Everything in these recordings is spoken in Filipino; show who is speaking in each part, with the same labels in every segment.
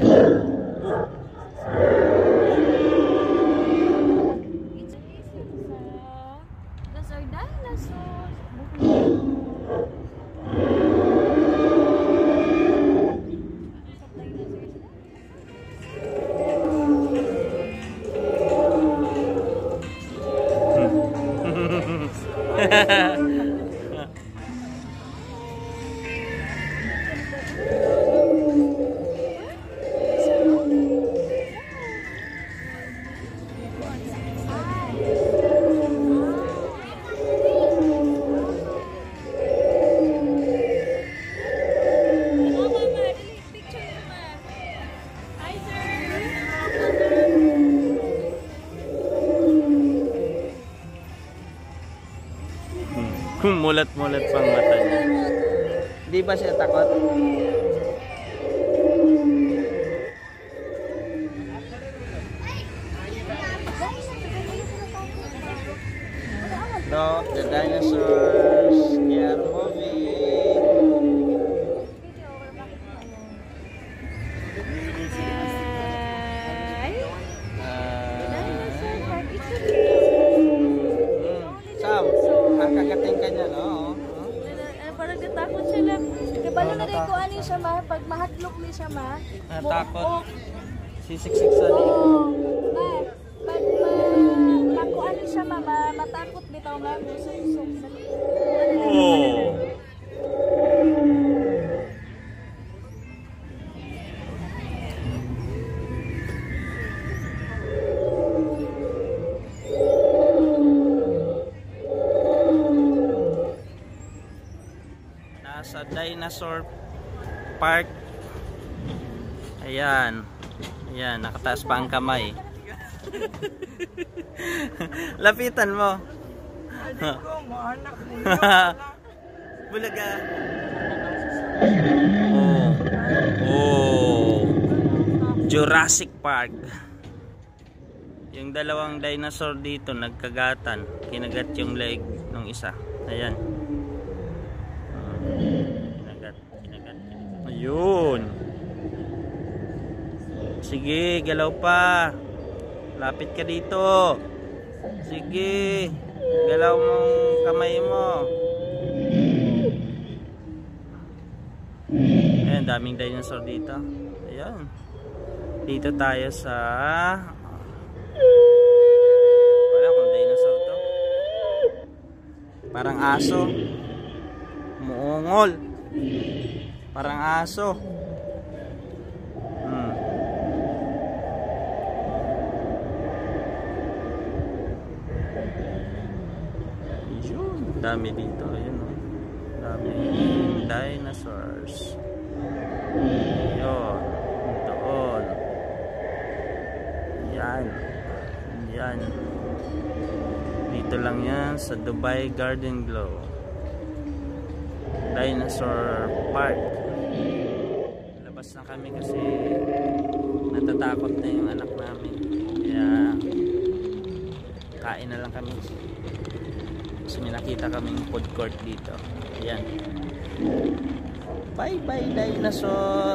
Speaker 1: Those are dinosaurs.
Speaker 2: Mulat-mulat pang mata niya. Di ba siya takot? Look, the dinosaurs, they are moving. Sam, ang kagating ka niya, no?
Speaker 1: Parang natakot sila. Kabalo na rin ko ano siya ma, pag mahadlok ni siya ma.
Speaker 2: Natakot. Sisiksik sa liit.
Speaker 1: Oo. Pag makuan siya ma, matakot bitaw ma. Susok sa liit.
Speaker 2: Oh. Nasa dinosaur park. Ayan. Ayan, nakataas pa ang kamay. Lapitan mo. Bulaga. Oh. Jurassic Park. Yung dalawang dinosaur dito nagkagatan. Kinagat yung leg ng isa. Ayan. Kinagat. Ayun. Sige, galaw pa. Lapit ka dito. Sige. Galaw mong kamay mo. Ayan, daming dinosaur dito. Ayan. Dito tayo sa... wala kung dinosaur to. Parang aso. Muungol. Parang aso. Dami dito, ayun o. Daming dinosaurs. Ayun. Doon. Yan. Yan. Dito lang yan sa Dubai Garden Glow Dinosaur Park. Labas na kami kasi natatakot na yung anak namin. Kaya kain na lang kami. So may nakita kaming food court dito. Ayan. Bye bye dinosaur.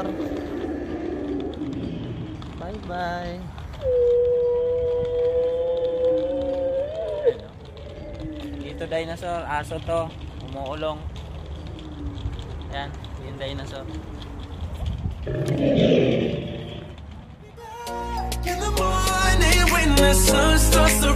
Speaker 2: Bye bye. Dito dinosaur, aso to, umuulong. Ayan, yung dinosaur.
Speaker 3: In the morning when the sun starts to